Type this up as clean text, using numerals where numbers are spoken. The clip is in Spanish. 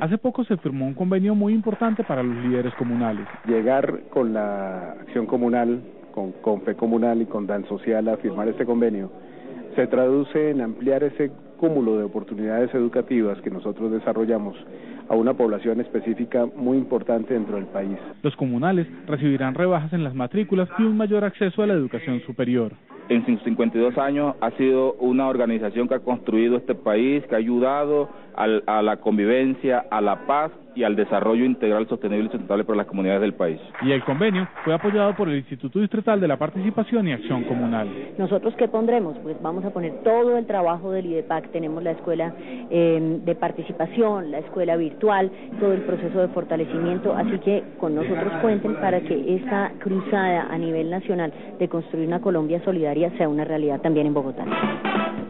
Hace poco se firmó un convenio muy importante para los líderes comunales. Llegar con la acción comunal, con Fe Comunal y con Dan Social a firmar este convenio, se traduce en ampliar ese cúmulo de oportunidades educativas que nosotros desarrollamos a una población específica muy importante dentro del país. Los comunales recibirán rebajas en las matrículas y un mayor acceso a la educación superior. En sus 52 años ha sido una organización que ha construido este país, que ha ayudado a la convivencia, a la paz y al desarrollo integral, sostenible y sustentable para las comunidades del país. Y el convenio fue apoyado por el Instituto Distrital de la Participación y Acción Comunal. ¿Nosotros qué pondremos? Pues vamos a poner todo el trabajo del IDEPAC, tenemos la escuela de participación, la escuela virtual, todo el proceso de fortalecimiento, así que con nosotros cuenten para que esta cruzada a nivel nacional de construir una Colombia solidaria sea una realidad también en Bogotá.